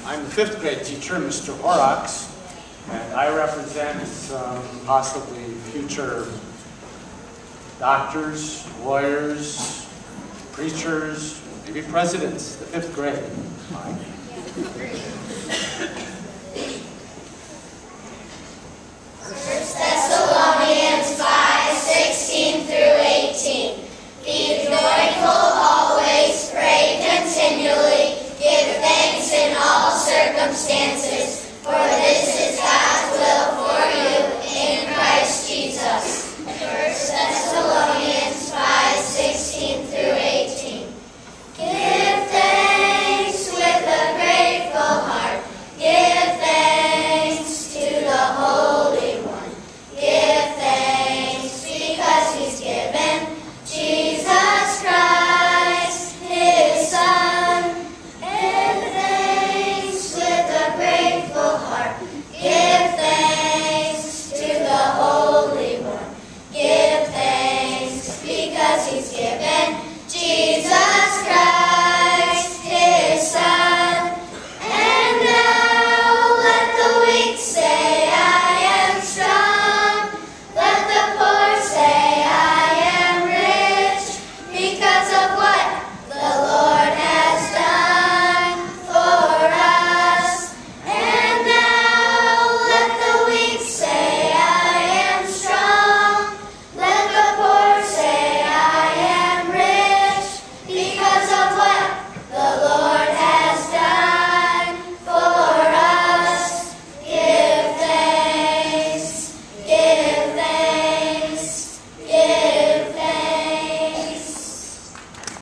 I'm the fifth grade teacher, Mr. Horrocks, and I represent some possibly future doctors, lawyers, preachers, maybe presidents, the fifth grade. First Thessalonians 5:16-18. Be joyful always, pray continually, give thanks in all circumstances.